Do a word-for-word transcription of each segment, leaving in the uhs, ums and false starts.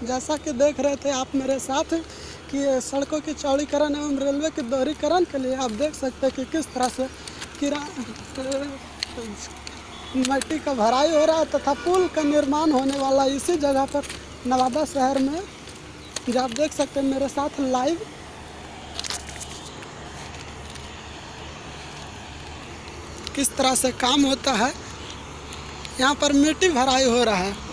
जैसा कि देख रहे थे आप मेरे साथ कि सड़कों की चौड़ीकरण एवं रेलवे के दोहरीकरण के लिए आप देख सकते हैं कि किस तरह से किरा मिट्टी का भराई हो रहा है तथा पुल का निर्माण होने वाला इसी जगह पर नवादा शहर में, जो आप देख सकते हैं मेरे साथ लाइव। किस तरह से काम होता है, यहाँ पर मिट्टी भराई हो रहा है।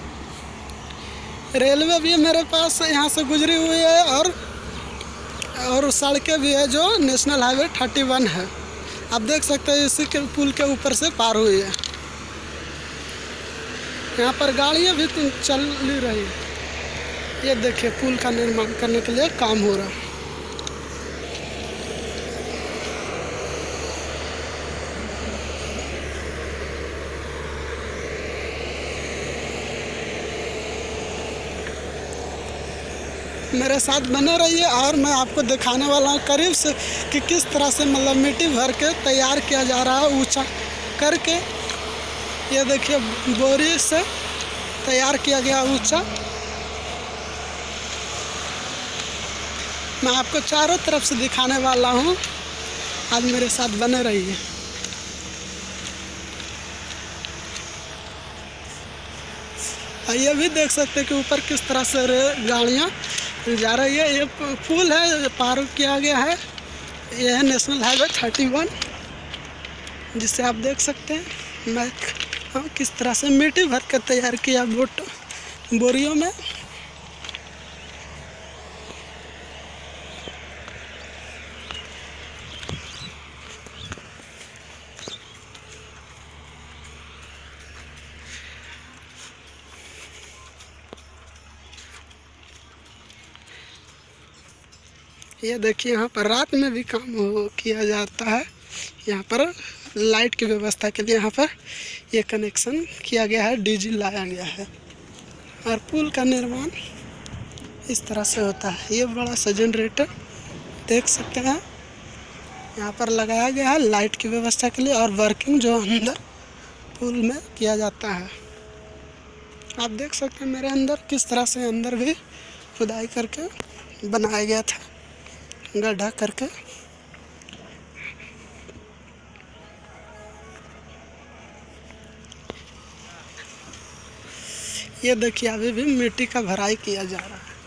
रेलवे भी मेरे पास यहाँ से गुजरी हुई है और और सड़कें भी है जो नेशनल हाईवे थर्टी वन है। आप देख सकते हैं इसी के पुल के ऊपर से पार हुई है। यहाँ पर गाड़ियाँ भी चल रही है। ये देखिए पुल का निर्माण करने के लिए काम हो रहा है। मेरे साथ बने रहिए और मैं आपको दिखाने वाला हूँ करीब से कि किस तरह से मतलब मिट्टी भर के तैयार किया जा रहा है ऊंचा करके। ये देखिए बोरी से तैयार किया गया ऊंचा। मैं आपको चारों तरफ से दिखाने वाला हूँ, आज मेरे साथ बने रहिए। ये भी देख सकते हैं कि ऊपर किस तरह से गाड़ियाँ जा रही है। ये पुल है पार किया गया है। यह है नेशनल हाईवे थर्टी वन, जिसे आप देख सकते हैं। मैं हाँ किस तरह से मिट्टी भर कर तैयार किया बोट बोरियों में। ये देखिए यहाँ पर रात में भी काम हो किया जाता है। यहाँ पर लाइट की व्यवस्था के लिए यहाँ पर ये कनेक्शन किया गया है, डीजी लाया गया है। और पुल का निर्माण इस तरह से होता है। ये बड़ा सा जनरेटर देख सकते हैं यहाँ पर लगाया गया है लाइट की व्यवस्था के लिए, और वर्किंग जो अंदर पुल में किया जाता है। आप देख सकते हैं मेरे अंदर किस तरह से अंदर भी खुदाई करके बनाया गया था, गड्ढा करके। ये देखिए अभी भी मिट्टी का भराई किया जा रहा है।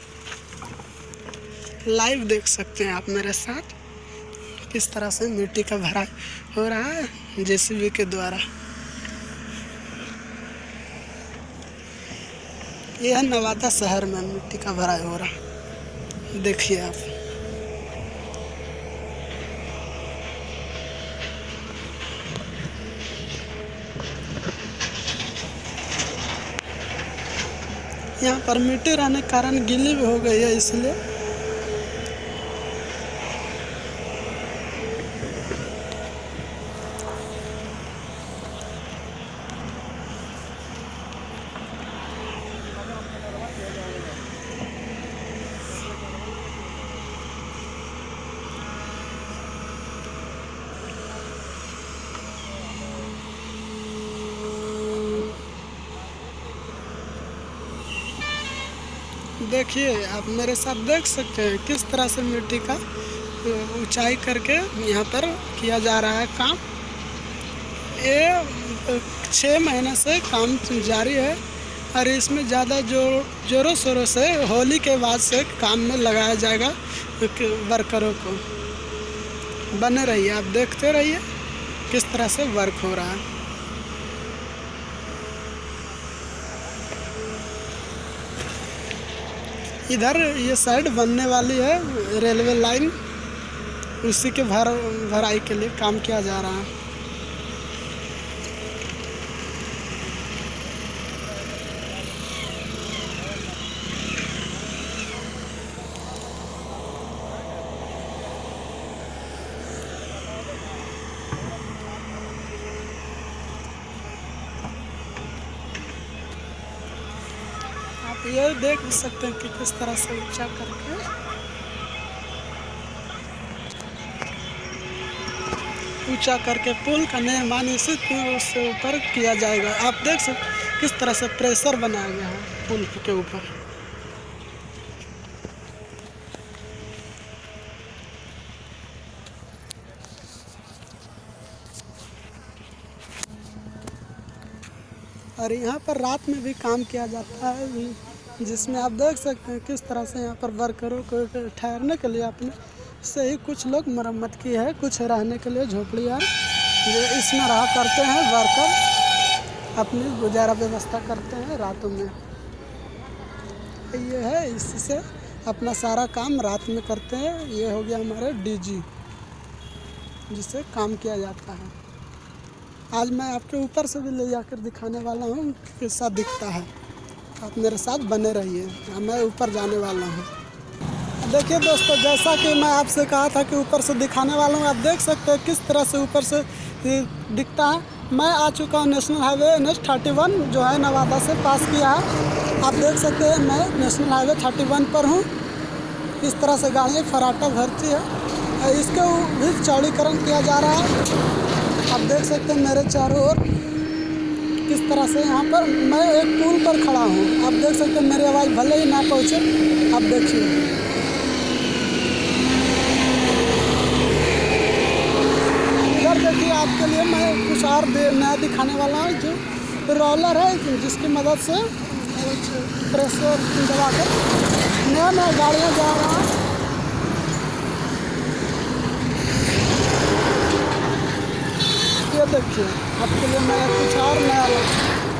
लाइव देख सकते हैं आप मेरे साथ किस तरह से मिट्टी का भराई हो रहा है जेसीबी के द्वारा। यह नवादा शहर में मिट्टी का भराई हो रहा है, देखिए आप। यहाँ पर मिट्टी रहने के कारण गीली भी हो गई है, इसलिए देखिए आप मेरे साथ देख सकते हैं किस तरह से मिट्टी का ऊंचाई करके यहाँ पर किया जा रहा है काम। ये छः महीने से काम जारी है और इसमें ज़्यादा जोर जोरों शोरों से होली के बाद से काम में लगाया जाएगा वर्करों को। बने रहिए, आप देखते रहिए किस तरह से वर्क हो रहा है। इधर ये साइड बनने वाली है रेलवे लाइन, उसी के भर भराई के लिए काम किया जा रहा है। आप ये देख सकते हैं कि किस तरह से ऊंचा करके ऊंचा करके पुल का निर्माण इसी से ऊपर किया जाएगा। आप देख सकते किस तरह से प्रेशर बनाया गया है पुल के ऊपर। और यहाँ पर रात में भी काम किया जाता है, जिसमें आप देख सकते हैं किस तरह से यहाँ पर वर्करों को ठहरने के लिए अपने से ही कुछ लोग मरम्मत की है, कुछ रहने के लिए झोपड़ियाँ जो इसमें रहा करते हैं वर्कर, अपनी गुजारा व्यवस्था करते हैं रातों में। ये है, इससे अपना सारा काम रात में करते हैं। ये हो गया हमारे डीजी जिससे काम किया जाता है। आज मैं आपके ऊपर से भी ले जाकर दिखाने वाला हूँ कैसा दिखता है। आप मेरे साथ बने रहिए, मैं ऊपर जाने वाला हूँ। देखिए दोस्तों, जैसा कि मैं आपसे कहा था कि ऊपर से दिखाने वाला हूँ, आप देख सकते हैं किस तरह से ऊपर से दिखता है। मैं आ चुका हूँ national highway N H thirty one जो है नवादा से पास किया है। आप देख सकते हैं मैं नेशनल हाईवे थर्टी वन पर हूँ। इस तरह से गाड़ियाँ फराटा भरती है, इसका भी चौड़ीकरण किया जा रहा है। आप देख सकते हैं मेरे चारों ओर किस तरह से यहाँ पर मैं एक पुल पर खड़ा हूँ। आप देख सकते हैं मेरी आवाज़ भले ही ना पहुँचे, आप देखिए। इधर देखिए, आपके लिए मैं कुछ और नया दिखाने वाला हूँ, जो रोलर है जिसकी मदद से प्रेशर दबा कर नया नया गाड़ियाँ जा रहा है। ये देखिए, आपके लिए मैं कुछ और नया लाया।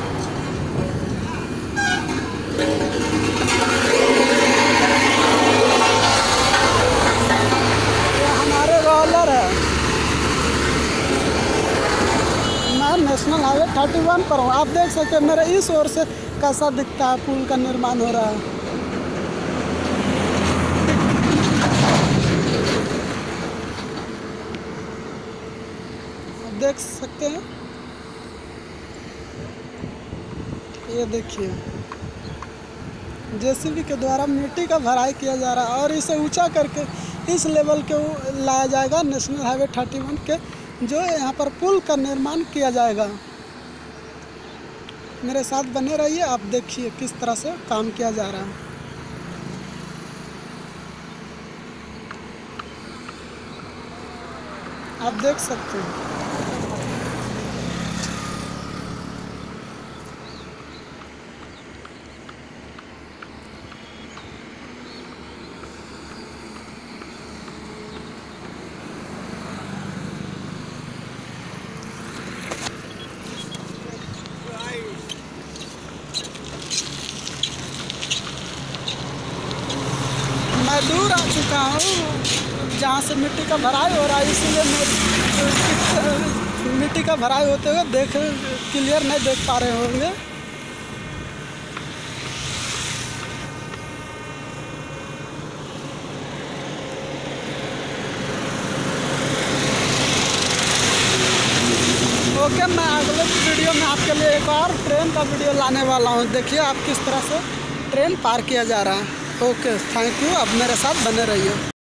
ये हमारे रोलर है। मैं नेशनल हाईवे थर्टी वन पर हूँ। आप देख सकते हैं मेरे इस ओर से कैसा दिखता है, पुल का निर्माण हो रहा है। देख सकते हैं, ये देखिए जेसीबी के द्वारा मिट्टी का भराई किया जा रहा है और इसे ऊंचा करके इस लेवल के लाया जाएगा नेशनल हाईवे थर्टी वन के, जो यहाँ पर पुल का निर्माण किया जाएगा। मेरे साथ बने रहिए, आप देखिए किस तरह से काम किया जा रहा है। आप देख सकते हैं। मैं दूर आ चुका हूँ जहाँ से मिट्टी का भराई हो रहा है, इसीलिए मिट्टी का भराई होते हुए देख क्लियर नहीं देख पा रहे होंगे। ओके, मैं अगले वीडियो में आपके लिए एक और ट्रेन का वीडियो लाने वाला हूँ। देखिए आप किस तरह से ट्रेन पार किया जा रहा है। Okay, thank you. अब मेरे साथ बने रहिए।